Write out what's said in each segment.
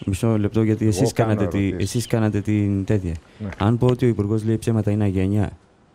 Μισό λεπτό, γιατί εσείς κάνατε την τέτοια. Ναι. Αν πω ότι ο Υπουργός λέει ψέματα είναι αγένεια.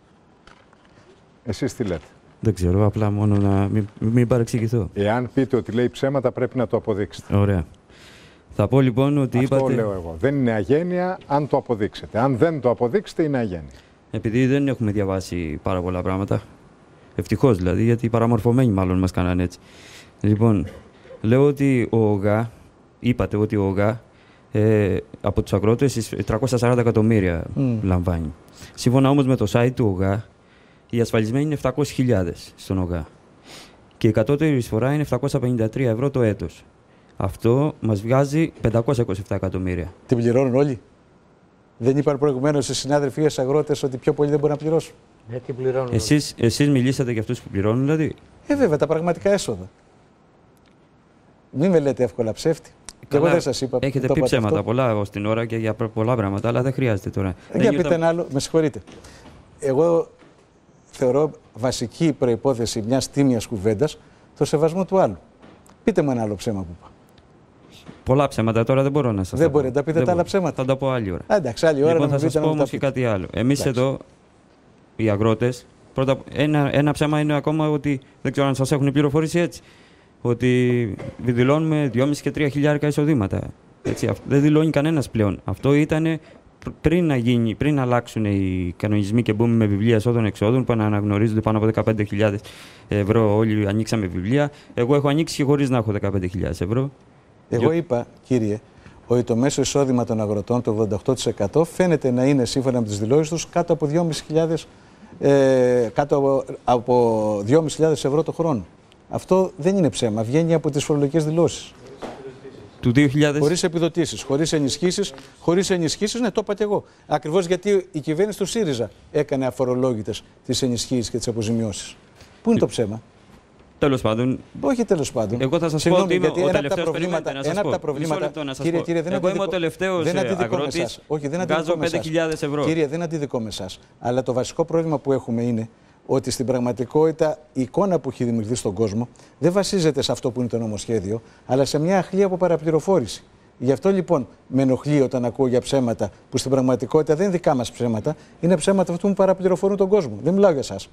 Εσείς τι λέτε? Δεν ξέρω, απλά μόνο να μην παρεξηγηθώ. Εάν πείτε ότι λέει ψέματα, πρέπει να το αποδείξετε. Ωραία. Θα πω λοιπόν ότι αυτό είπατε... λέω εγώ. Δεν είναι αγένεια αν το αποδείξετε. Αν δεν το αποδείξετε, είναι αγένεια. Επειδή δεν έχουμε διαβάσει πάρα πολλά πράγματα. Ευτυχώς δηλαδή, γιατί οι παραμορφωμένοι μάλλον μας κάνανε έτσι. Λοιπόν, λέω ότι ο ΟΓΑ, είπατε ότι ο ΟΓΑ από τους αγρότες 340 εκατομμύρια λαμβάνει. Σύμφωνα όμως με το site του ΟΓΑ, οι ασφαλισμένοι είναι 700.000 στον ΟΓΑ. Και η κατώτερη εισφορά είναι 753 ευρώ το έτος. Αυτό μας βγάζει 527 εκατομμύρια. Την πληρώνουν όλοι? Δεν είπαν προηγουμένως οι συνάδελφοι οι αγρότες ότι πιο πολύ δεν μπορούν να πληρώσουν? Γιατί πληρώνουν? Εσείς μιλήσατε για αυτούς που πληρώνουν, δηλαδή? Βέβαια, τα πραγματικά έσοδα. Μην με λέτε εύκολα ψεύτη. Καλά, εγώ δεν σας είπα. έχετε πει ψέματα αυτό. Πολλά ως την ώρα και για πολλά πράγματα, αλλά δεν χρειάζεται τώρα. Για πείτε ένα άλλο, με συγχωρείτε. Εγώ θεωρώ βασική προϋπόθεση μιας τίμιας κουβέντας το σεβασμό του άλλου. Πείτε μου ένα άλλο ψέμα που είπα. Πολλά ψέματα τώρα δεν μπορώ να σας δεν μπορείτε να πείτε τα άλλα ψέματα. Θα τα πω άλλη ώρα. Εντάξει, άλλη ώρα λοιπόν, να θα σας πω όμως και κάτι άλλο. Εμείς εδώ, οι αγρότες, πρώτα, ένα ψέμα είναι ακόμα ότι δεν ξέρω αν σας έχουν πληροφορήσει έτσι. Ότι δηλώνουμε 2,5 και 3 χιλιάρικα εισοδήματα. Έτσι, δεν δηλώνει κανένας πλέον. Αυτό ήταν πριν αλλάξουν οι κανονισμοί και μπούμε με βιβλία εσόδων-εξόδων που αναγνωρίζονται πάνω από 15.000 ευρώ. Όλοι ανοίξαμε βιβλία. Εγώ έχω ανοίξει και χωρίς να έχω 15.000 ευρώ. Εγώ είπα, κύριε, ότι το μέσο εισόδημα των αγροτών, το 88%, φαίνεται να είναι σύμφωνα με τις δηλώσεις τους κάτω από 2.500 ευρώ το χρόνο. Αυτό δεν είναι ψέμα. Βγαίνει από τις φορολογικές δηλώσεις. Του 2000... Χωρίς επιδοτήσεις, χωρίς ενισχύσεις, ναι, το είπα και εγώ. Ακριβώς γιατί η κυβέρνηση του ΣΥΡΙΖΑ έκανε αφορολόγητες τις ενισχύσεις και τις αποζημιώσεις. Πού είναι το ψέμα? Τέλος πάντων. Όχι τέλος πάντων. Εγώ θα σας πω ότι είμαι ο τελευταίος περιμένετε. Ένα από τα προβλήματα. Κύριε, δεν εγώ είμαι ο τελευταίος αγρότης. Όχι, δεν βγάζω 5.000 ευρώ. Κύριε, δεν αντιδικό με εσάς. Αλλά το βασικό πρόβλημα που έχουμε είναι ότι στην πραγματικότητα η εικόνα που έχει δημιουργηθεί στον κόσμο δεν βασίζεται σε αυτό που είναι το νομοσχέδιο, αλλά σε μια αχλή από παραπληροφόρηση. Γι' αυτό λοιπόν με ενοχλεί όταν ακούω για ψέματα που στην πραγματικότητα δεν είναι δικά μας ψέματα, είναι ψέματα αυτού που παραπληροφορούν τον κόσμο. Δεν μιλάω για εσάς.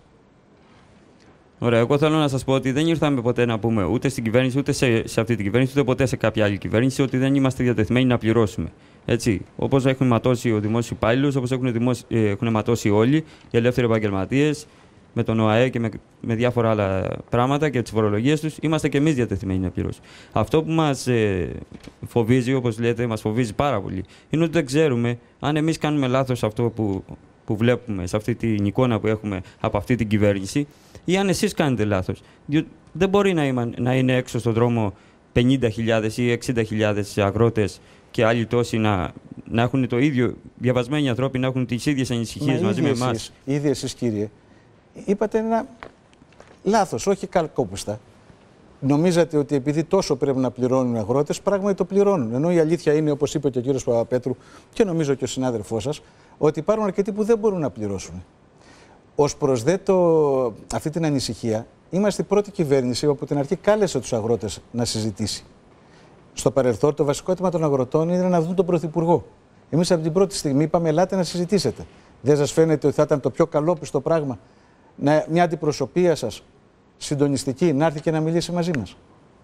Ωραία, εγώ θέλω να σας πω ότι δεν ήρθαμε ποτέ να πούμε ούτε στην κυβέρνηση, ούτε σε αυτή την κυβέρνηση, ούτε ποτέ σε κάποια άλλη κυβέρνηση ότι δεν είμαστε διατεθειμένοι να πληρώσουμε. Έτσι. Όπως έχουν ματώσει ο δημόσιος υπάλληλος, όπως έχουν ματώσει όλοι οι ελεύθεροι επαγγελματίες, με τον ΟΑΕ και με διάφορα άλλα πράγματα και τις φορολογίες τους, είμαστε και εμείς διατεθειμένοι να πληρώσουμε. Αυτό που μας φοβίζει, όπως λέτε, μας φοβίζει πάρα πολύ, είναι ότι δεν ξέρουμε αν εμείς κάνουμε λάθος αυτό που βλέπουμε, σε αυτή την εικόνα που έχουμε από αυτή την κυβέρνηση, ή αν εσείς κάνετε λάθος. Διότι δεν μπορεί να είναι έξω στον δρόμο 50.000 ή 60.000 αγρότες και άλλοι τόσοι να έχουν το ίδιο, διαβασμένοι άνθρωποι να έχουν τις ίδιες ανησυχίες μαζί με εμάς. Ήδη εσείς, κύριε, είπατε ένα λάθος, όχι καλκόπιστα. Νομίζατε ότι επειδή τόσο πρέπει να πληρώνουν οι αγρότες, πράγματι το πληρώνουν. Ενώ η αλήθεια είναι, όπως είπε και ο κύριος Παπαπέτρου και νομίζω και ο συνάδελφός σας, ότι υπάρχουν αρκετοί που δεν μπορούν να πληρώσουν. Ως προς αυτή την ανησυχία, είμαστε η πρώτη κυβέρνηση που από την αρχή κάλεσε τους αγρότες να συζητήσει. Στο παρελθόν, το βασικό αίτημα των αγροτών είναι να δουν τον Πρωθυπουργό. Εμείς από την πρώτη στιγμή είπαμε: ελάτε να συζητήσετε. Δεν σας φαίνεται ότι θα ήταν το πιο καλόπιστο πράγμα μια αντιπροσωπεία σας συντονιστική να έρθει και να μιλήσει μαζί μας?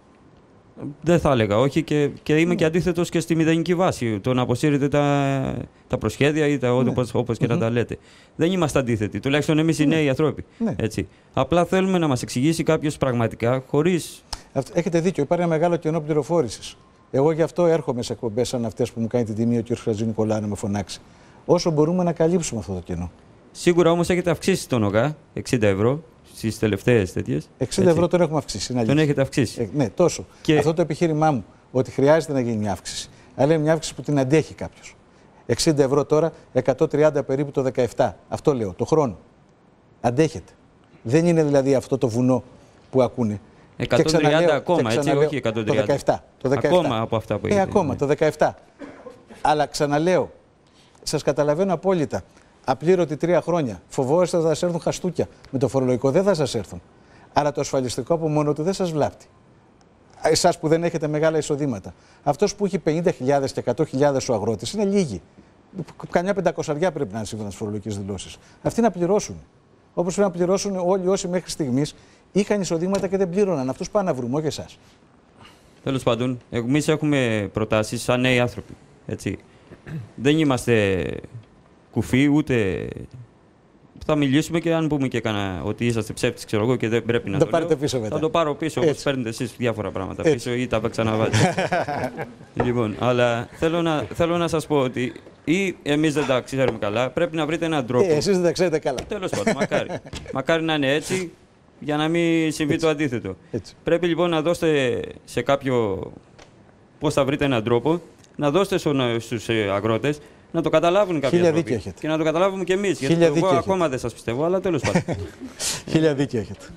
Δεν θα έλεγα όχι και είμαι και αντίθετος και στη μηδενική βάση. Το να αποσύρετε τα προσχέδια ή όπως και να τα λέτε. Δεν είμαστε αντίθετοι. Τουλάχιστον εμείς οι νέοι άνθρωποι. Έτσι. Απλά θέλουμε να μας εξηγήσει κάποιος πραγματικά χωρίς. Έχετε δίκιο. Υπάρχει ένα μεγάλο κενό πληροφόρησης. Εγώ γι' αυτό έρχομαι σε εκπομπές σαν αυτές που μου κάνει την τιμή ο κ. Χατζηνικολάου να με φωνάξει. Όσο μπορούμε να καλύψουμε αυτό το κενό. Σίγουρα όμως έχετε αυξήσει τον ΟΓΑ 60 ευρώ. Στις τελευταίες τέτοιες. 60 ευρώ τον έχουμε αυξήσει. Τον έχετε αυξήσει. Ναι, τόσο. Και αυτό το επιχείρημά μου, ότι χρειάζεται να γίνει μια αύξηση. Αλλά είναι μια αύξηση που την αντέχει κάποιος. 60 ευρώ τώρα, 130 περίπου το 17. Αυτό λέω, το χρόνο. Αντέχεται. Δεν είναι δηλαδή αυτό το βουνό που ακούνε. 130 ακόμα, έτσι, όχι 130. Το 17. Ακόμα από αυτά που είπατε. Ακόμα, το 17. Αλλά ξαναλέω, σας καταλαβαίνω απόλυτα. Απλήρωτοι 3 χρόνια. Φοβόσαστε ότι θα σας έρθουν χαστούκια. Με το φορολογικό δεν θα σας έρθουν. Αλλά το ασφαλιστικό από μόνο του δεν σας βλάπτει. εσάς που δεν έχετε μεγάλα εισοδήματα. Αυτός που έχει 50.000 και 100.000 ο αγρότης είναι λίγοι. Καμιά 500 πρέπει να είναι σύμφωνα στις φορολογικές δηλώσεις. Αυτοί να πληρώσουν. Όπως πρέπει να πληρώσουν όλοι όσοι μέχρι στιγμής είχαν εισοδήματα και δεν πλήρωναν. Αυτούς πάνε να βρούμε, όχι εσάς. Τέλος πάντων, εμείς έχουμε προτάσεις σαν νέοι άνθρωποι. Έτσι. Δεν είμαστε κουφοί, ούτε. Θα μιλήσουμε και αν πούμε και ότι είσαστε ψεύτης, ξέρω εγώ, και δεν πρέπει να το πάρετε πίσω μετά. Θα το πάρω πίσω, όπως παίρνετε εσείς διάφορα πράγματα πίσω ή τα ξαναβάζετε. Λοιπόν, αλλά θέλω να σας πω ότι ή εμείς δεν τα ξέρουμε καλά, πρέπει να βρείτε έναν τρόπο. Εσείς δεν τα ξέρετε καλά. Τέλος πάντων, μακάρι. Μακάρι να είναι έτσι, για να μην συμβεί το αντίθετο. Έτσι. Πρέπει λοιπόν να δώσετε σε κάποιο. Πώς θα βρείτε έναν τρόπο, να δώσετε στους αγρότες να το καταλάβουν κάποιοι άνθρωποι. Και να το καταλάβουμε κι εμείς. Γιατί εγώ ακόμα δεν σας πιστεύω, αλλά τέλος πάντων. Χίλια δίκαια έχετε.